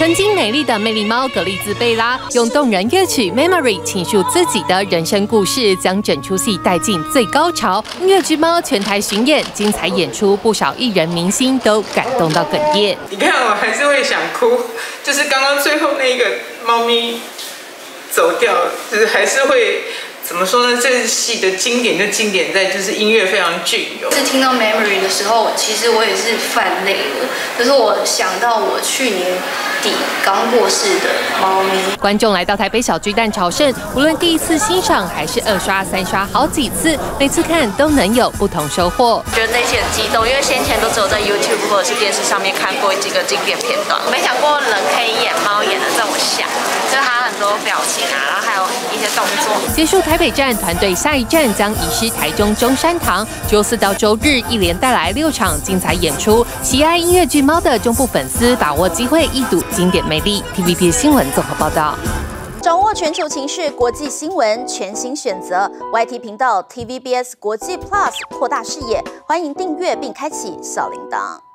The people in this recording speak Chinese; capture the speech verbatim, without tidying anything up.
曾经美丽的魅力猫格丽兹贝拉，用动人乐曲《Memory》倾诉自己的人生故事，将整出戏带进最高潮。音乐之猫全台巡演，精彩演出，不少艺人明星都感动到哽咽。 你看，我还是会想哭，就是刚刚最后那个猫咪走掉，就是还是会。 怎么说呢？这戏的经典就经典在就是音乐非常隽永。 是听到 Memory 的时候，其实我也是泛泪了。可是我想到我去年底刚过世的猫咪。 观众来到台北小巨蛋朝圣，无论第一次欣赏还是二刷、三刷好几次，每次看都能有不同收获。 觉得内心很激动，因为先前都只有在 YouTube 或者是电视上面看过几个经典片段，没想过人可以演猫演得这么像，就是他很多表情啊，然后还有一些动作。 结束台北站，团队下一站将移师台中中山堂。周四到周日一连带来六场精彩演出，喜爱音乐剧猫的中部粉丝把握机会一睹经典魅力。T V B 新闻综合报道。 掌握全球情势、国际新闻，全新选择 Y T 频道 T V B S 国际 Plus， 扩大视野。欢迎订阅并开启小铃铛。